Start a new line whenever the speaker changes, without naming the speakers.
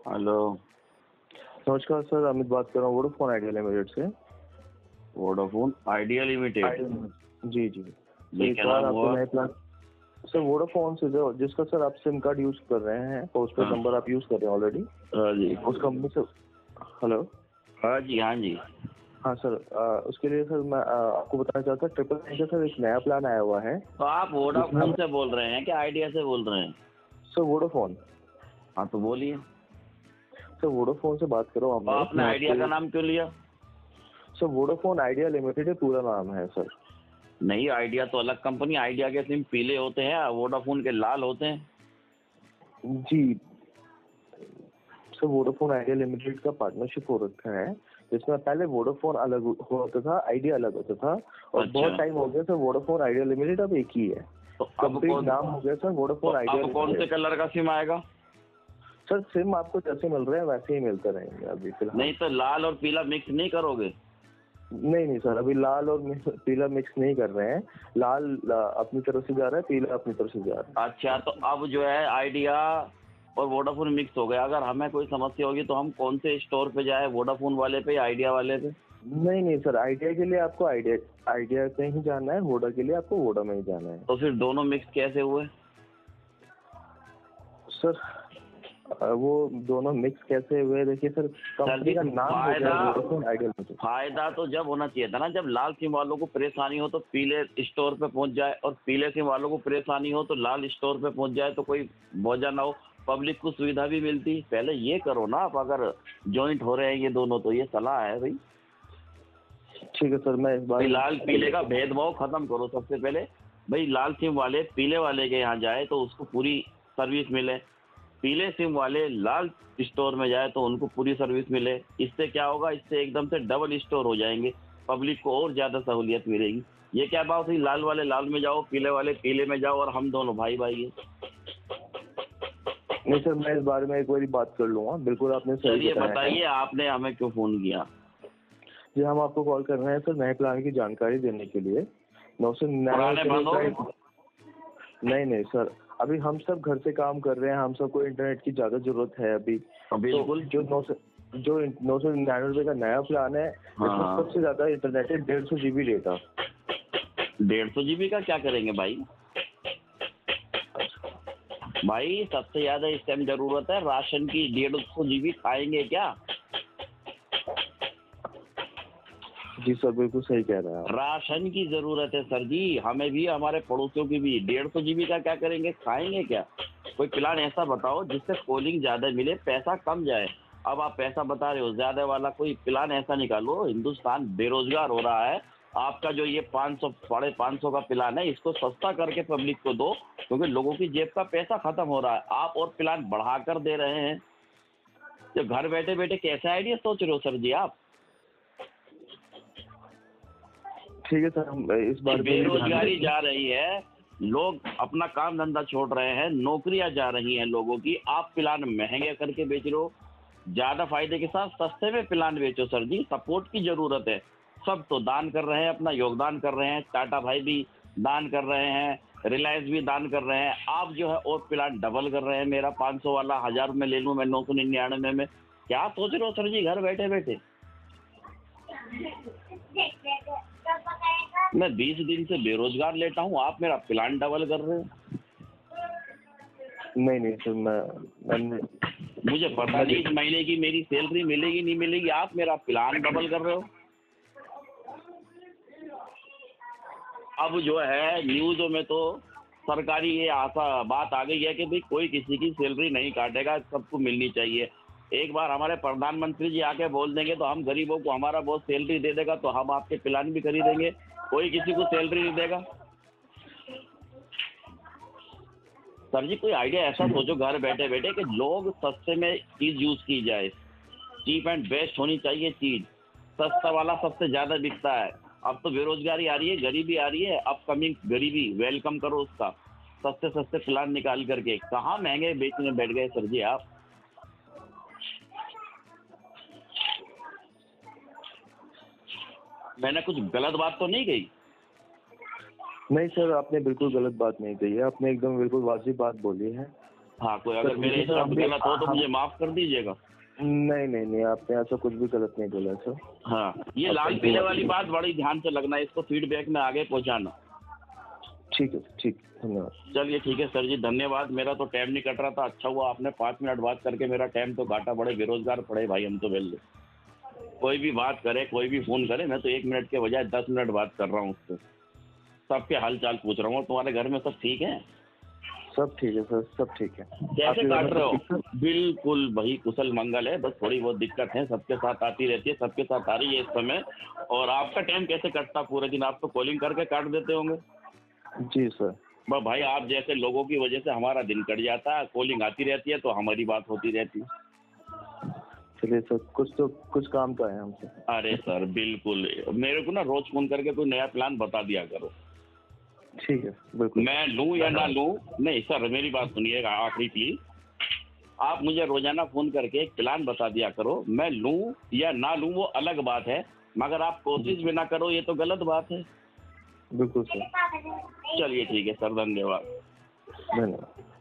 Hello.
नमस्कार sir, Amit बात कर रहा हूँ वोडाफोन आइडिया लिमिटेड से।
Vodafone Idea Limited.
जी जी।
ये क्या नाम हुआ?
नए प्लान सर वोडाफोन से जिसका सर आप सिम कार्ड यूज कर रहे हैं, पोस्टपेड
हाँ।
नंबर आप यूज कर रहे हैं ऑलरेडी
हाँ जी।
उस कंपनी से। हेलो।
हाँ जी, हाँ जी।
हाँ सर, उसके लिए सर मैं आपको बताना चाहता हूँ, 999 का सर एक नया प्लान आया हुआ है।
तो आप वोडाफोन से बोल रहे हैं क्या आइडिया से बोल रहे हैं?
Sir Vodafone.
हाँ तो बोलिए।
सर वोडाफोन से बात करो
तो आपने आइडिया का नाम क्यों लिया?
सर वोडाफोन आइडिया लिमिटेड है, पूरा नाम है सर।
नहीं, आइडिया तो अलग कंपनी। आइडिया के सिम पीले होते हैं, वोडाफोन के लाल होते हैं।
जी सर, वोडाफोन आइडिया लिमिटेड का पार्टनरशिप हो रखा है, जिसमें पहले वोडाफोन अलग होता था, आइडिया अलग होता था, और
अच्छा।
बहुत टाइम हो गया सर वोडाफोन आइडिया लिमिटेड अब एक ही है।
तो
कंप्लीट नाम हो गया सर वोडाफोन आइडिया
अब कौन से कलर का सिम आएगा?
सर सिम आपको जैसे मिल रहे हैं वैसे ही मिलते रहेंगे अभी फिलहाल।
नहीं तो लाल और पीला मिक्स नहीं करोगे?
नहीं सर, अभी लाल और पीला मिक्स नहीं कर रहे हैं। लाल अपनी तरफ से जा रहा है, पीला अपनी तरफ से जा रहा है।
अच्छा, तो अब जो है आइडिया और वोडाफोन मिक्स हो गया। अगर हमें कोई समस्या होगी तो हम कौन से स्टोर पे जाए, वोडाफोन वाले पे या आइडिया वाले पे?
नहीं सर, आइडिया के लिए आपको आइडिया पे ही जाना है, वोडा के लिए आपको वोडा में ही जाना है।
तो फिर दोनों मिक्स कैसे हुए?
सर वो दोनों मिक्स कैसे हुए, देखिए सर, कंपनी का नाम हो गया वोडाफोन आइडिया लिमिटेड।
फायदा तो जब होना चाहिए था ना, जब लाल सिम वालों को परेशानी हो तो पीले स्टोर पे पहुंच जाए, और पीले सिम वालों को परेशानी हो तो लाल स्टोर पे पहुंच जाए, तो कोई बोझा ना हो, पब्लिक को सुविधा भी मिलती। पहले ये करो ना आप, अगर जॉइंट हो रहे हैं ये दोनों तो ये सलाह है भाई।
ठीक है सर, मैं इस बार
लाल पीले का भेदभाव खत्म करो सबसे पहले। भाई लाल सिम वाले पीले वाले के यहाँ जाए तो उसको पूरी सर्विस मिले, पीले सिम वाले लाल स्टोर में जाए तो उनको पूरी सर्विस मिले। इससे क्या होगा, इससे एकदम से डबल स्टोर हो जाएंगे, पब्लिक को और ज्यादा सहूलियत मिलेगी। ये क्या बात हुई, लाल वाले लाल में जाओ, पीले वाले पीले में जाओ, और हम दोनों भाई भाई हैं।
नहीं सर, मैं इस बारे में एक बार बात कर लूंगा, बिल्कुल आपने सही
चलिए
बताया है।
बताइए आपने हमें क्यों फोन किया?
जी, हम आपको कॉल कर रहे हैं सर नए प्लान की जानकारी देने के लिए।
पुराने बंद हो गए?
नहीं सर, अभी हम सब घर से काम कर रहे हैं, हम सबको इंटरनेट की ज्यादा जरूरत है अभी।
बिल्कुल।
तो जो 999 का नया प्लान है, इसमें सबसे ज्यादा इंटरनेट है, 150 GB डेटा।
150 GB का क्या करेंगे भाई? भाई सबसे ज्यादा इस टाइम जरूरत है राशन की। 150 GB खाएंगे क्या?
जी सर, बिल्कुल सही कह रहे हैं आप।
राशन की जरूरत है सर जी, हमें भी हमारे पड़ोसियों की भी। 150 GB का क्या करेंगे, खाएंगे क्या? कोई प्लान ऐसा बताओ जिससे कॉलिंग ज्यादा मिले, पैसा कम जाए। अब आप पैसा बता रहे हो ज्यादा वाला, कोई प्लान ऐसा निकालो। हिंदुस्तान बेरोजगार हो रहा है, आपका जो ये 500 550 का प्लान है इसको सस्ता करके पब्लिक को दो, क्योंकि लोगों की जेब का पैसा खत्म हो रहा है। आप और प्लान बढ़ा कर दे रहे हैं। जो घर बैठे बैठे कैसे आइडिया सोच रहे हो सर जी आप?
ठीक है सर, हम इस बार
बेरोजगारी जा रही है, लोग अपना काम धंधा छोड़ रहे हैं, नौकरियां जा रही हैं लोगों की। आप प्लान महंगे करके बेच रहे हो। ज्यादा फायदे के साथ सस्ते में प्लान बेचो सर जी, सपोर्ट की जरूरत है। सब तो दान कर रहे हैं, अपना योगदान कर रहे हैं, टाटा भाई भी दान कर रहे हैं, रिलायंस भी दान कर रहे हैं। आप जो है और प्लान डबल कर रहे हैं। मेरा 500 वाला 1000 में ले लूं मैं 999 में। क्या सोच रहे हो सर जी घर बैठे बैठे? मैं 20 दिन से बेरोजगार लेटा हूँ, आप मेरा प्लान डबल कर रहे हो।
नहीं सर, मैंने
मुझे पता नहीं इस महीने की मेरी सैलरी मिलेगी नहीं मिलेगी, आप मेरा प्लान डबल कर रहे हो। अब जो है न्यूज़ों में तो सरकारी ये आशा बात आ गई है कि भाई कोई किसी की सैलरी नहीं काटेगा, सबको मिलनी चाहिए। एक बार हमारे प्रधानमंत्री जी आके बोल देंगे तो हम गरीबों को हमारा बहुत सैलरी दे देगा तो हम आपके प्लान भी खरीदेंगे। कोई किसी को सैलरी नहीं देगा। सर जी कोई आइडिया ऐसा सोचो घर बैठे बैठे कि लोग सस्ते में चीज यूज की जाए। चीप एंड बेस्ट होनी चाहिए चीज। सस्ता वाला सबसे ज्यादा बिकता है। अब तो बेरोजगारी आ रही है, गरीबी आ रही है, अपकमिंग गरीबी, वेलकम करो उसका। सस्ते सस्ते प्लान निकाल करके कहाँ महंगे बेचने बैठ गए सर जी आप। मैंने कुछ गलत बात तो नहीं कही?
नहीं सर, आपने बिल्कुल गलत बात नहीं कही है, आपने एकदम बिल्कुल वाजिब बात बोली है।
हाँ, कोई अगर
सर
मेरे
देखिए सर,
हिसाब
हम
से
भी
गलत हो तो
हम
मुझे माफ कर दीजिएगा।
नहीं नहीं नहीं, आपने ऐसा कुछ भी गलत नहीं बोला सर।
हाँ, ये
आप
लाल
बिल्कुल
पीले
बात
वाली
कीजिए।
बात बड़ी ध्यान से लगना, इसको फीडबैक में आगे पहुंचाना।
ठीक है, ठीक, धन्यवाद।
चलिए ठीक है सर जी, धन्यवाद। मेरा तो टाइम नहीं कट रहा था, अच्छा हुआ आपने 5 मिनट बात करके मेरा टाइम तो काटा। बड़े बेरोजगार पड़े भाई हम तो वेल्ले। कोई भी बात करे, कोई भी फोन करे, मैं तो 1 मिनट के बजाय 10 मिनट बात कर रहा हूँ उससे। सबके हाल चाल पूछ रहा हूँ। तुम्हारे घर में सब ठीक है?
सब ठीक है सर, सब ठीक है।
कैसे
आपके घर में
काट रहे
सब
हो?
ठीक है?
बिल्कुल भाई, कुशल मंगल है, बस थोड़ी बहुत दिक्कत है, सबके साथ आती रहती है, सबके साथ आ रही है इस समय। और आपका टाइम कैसे कटता पूरे दिन? आप तो कॉलिंग करके काट देते होंगे।
जी सर।
बस भाई, आप जैसे लोगों की वजह से हमारा दिन कट जाता है। कॉलिंग आती रहती है तो हमारी बात होती रहती है।
चलिए सर, कुछ काम तो है हमसे।
अरे सर बिल्कुल, मेरे को ना रोज फोन करके कोई नया प्लान बता दिया करो।
ठीक है, बिल्कुल।
मैं लूं या ना लूं, नहीं सर मेरी बात सुनिएगा आखिरी प्लीज। आप मुझे रोजाना फोन करके एक प्लान बता दिया करो, मैं लूं या ना लूं वो अलग बात है, मगर आप कोशिश भी ना करो, ये तो गलत बात है।
बिल्कुल सर।
चलिए ठीक है सर, धन्यवाद।
धन्यवाद।